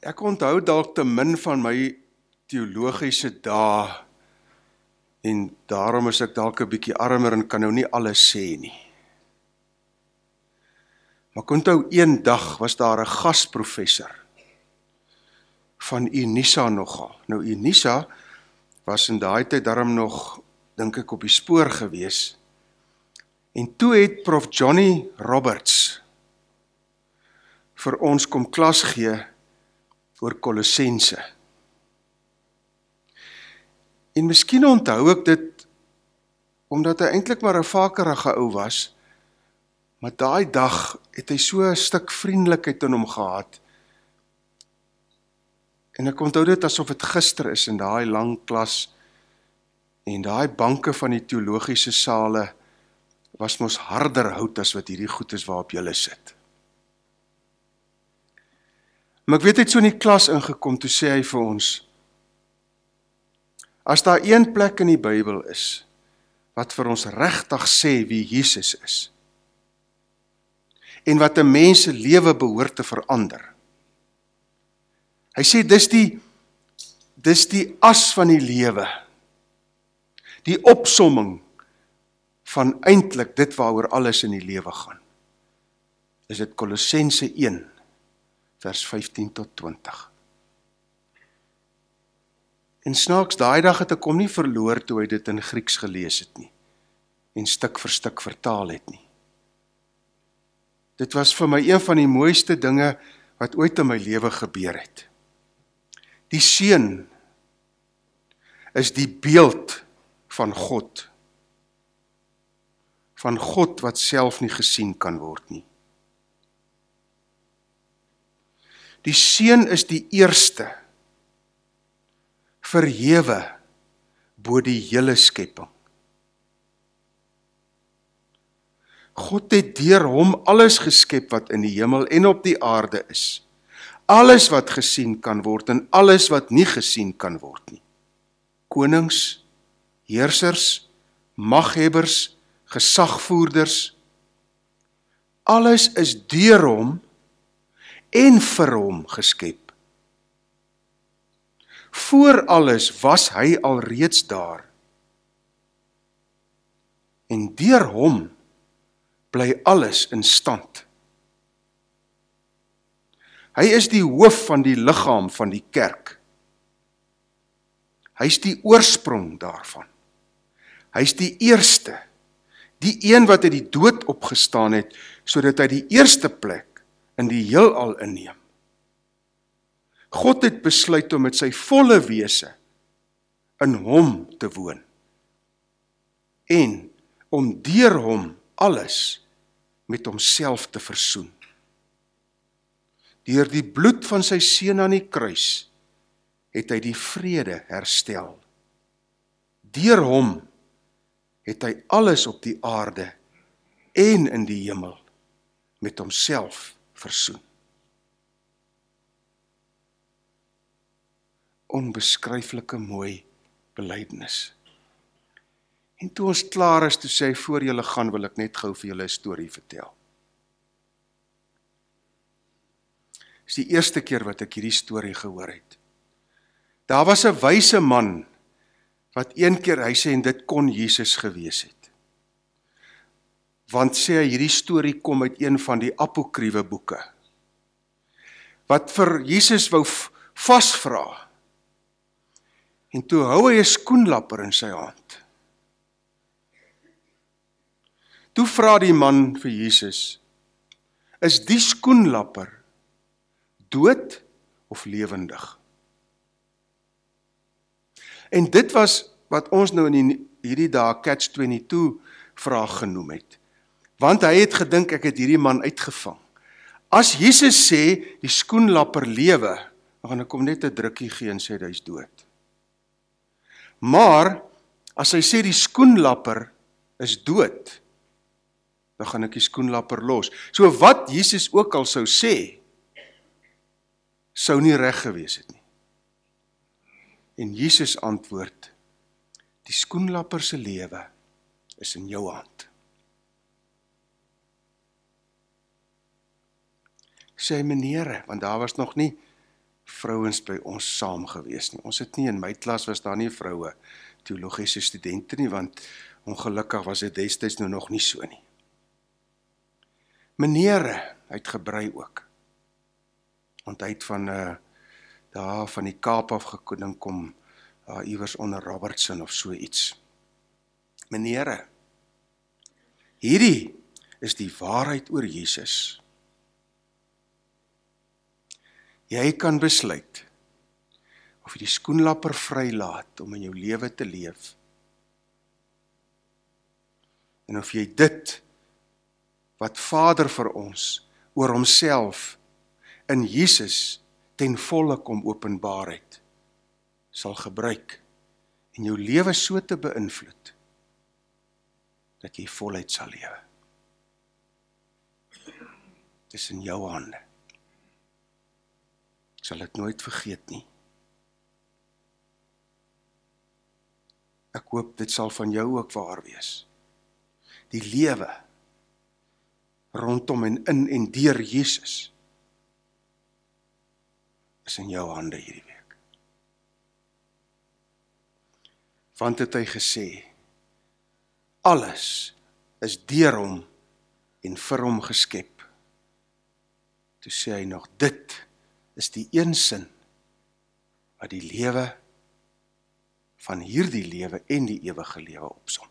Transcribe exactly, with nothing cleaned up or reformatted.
Ek onthou dalk te min van my teologiese dae en daarom is ek dalk 'n bietjie armer en kan nou nie alles sê nie. Maar ek onthou een dag was daar 'n gasprofessor van Unisa nogal. Nou Unisa was in daai tyd daarom nog, dink ek, op die spoor gewees. En toe het prof Johnny Roberts vir ons kom klas gee oor Kolossense. En miskien onthou ek dit, omdat hy eintlik maar 'n vakerige ou was, maar daai dag het hy so 'n stuk vriendelikheid in hom gehad. En ek onthou dit asof dit gister is in daai lang klas, en daai banke van die teologiese sale was mos harder hout as wat hierdie goed is waarop julle sit. Maar ek weet hy het so in die klas ingekom, toe sê hy vir ons, as daar een plek in die Bybel is, wat vir ons regtig sê wie Jesus is, en wat 'n mens se lewe behoort te verander. Hy sê, dis die, dis die as van die lewe, die opsomming van eintlik dit waaroor alles in die lewe gaan. Is dit Kolossense een, vers vyftien tot twintig. En snaaks, daai dag het ek hom nie verloor toe hy dit in Grieks gelees het nie, en stuk vir stuk vertaal het nie. Dit was vir my een van die mooiste dinge wat ooit in my lewe gebeur het. Die seun is die beeld van God, van God wat self nie gesien kan word nie. Die seun is die eerste, verhewe bo die hele skepping. God het deur hom alles geskep wat in die hemel en op die aarde is. Alles wat gesien kan word en alles wat nie gesien kan word nie. Konings, heersers, maghebbers, gesagvoerders. Alles is deur hom en vir hom geskep. Voor alles was hy alreeds daar. En deur hom bly alles in stand. Hy is die hoof van die liggaam van die kerk. Hy is die oorsprong daarvan. Hy is die eerste, die een wat uit die dood opgestaan het, sodat hy die eerste plek in die heelal inneem. God het besluit om met sy volle wese in hom te woon en om deur hom alles met homself te versoen. Deur die bloed van sy seun aan die kruis het hy die vrede herstel. Deur hom het hy alles op die aarde en in die hemel met homself versoen. Onbeskryflike mooi belydenis. En toe ons klaar is, toe sê hy, voor julle gaan, wil ek net gou vir julle 'n storie vertel. Dis die eerste keer wat ek hierdie storie gehoor het. Daar was 'n wyse man, wat een keer, hy sê, en dit kon Jesus gewees het. Want sê hy, hierdie storie kom uit een van die apokriewe boeke, wat vir Jesus wou vasvra. En toe hou hy 'n skoenlapper in sy hand. Toe vra die man vir Jesus, is die skoenlapper dood of lewendig? En dit was wat ons nou in die, hierdie dae catch twenty-two vraag genoem het. Want hy het gedink ek het hierdie man uitgevang. As Jesus sê die skoenlapper lewe, dan gaan ek hom net 'n drukkie gee en sê hy's dood. Maar as hy sê die skoenlapper is dood, dan gaan ek die skoenlapper los. So wat Jesus ook al sou sê, sou nie reg gewees het nie. En Jesus antwoord, die skoenlapper se lewe is in jou hand. Sê hy, meneere, want daar was nog nie vrouens by ons saam gewees nie. Ons het nie, in my klas was daar nie vroue teologiese studente nie, want ongelukkig was dit destyds nou nog nie so nie. Menere, hy het gebrei ook. Want hy het van, uh, daar van die Kaap af gekoning kom, daar iewers onder Robertson of so iets. Menere, hierdie is die waarheid oor Jesus. Jy kan besluit of jy die skoenlapper vrylaat om in jou lewe te leef. En of jy dit, wat Vader vir ons, oor homself, in Jesus, ten volle kom openbaar het, sal gebruik, en jou lewe so te beïnvloed, dat jy voluit sal lewe. Het is in jou hande. Ek sal dit nooit vergeet nie. Ek hoop dit sal van jou ook waar wees. Die lewe rondom en in en deur Jesus is in jou hande hierdie week. Want het hy gesê, alles is deur hom en vir hom geskep. Toe sê hy nog, dit is die een sin wat die lewe van hierdie lewe en die ewige lewe opsom.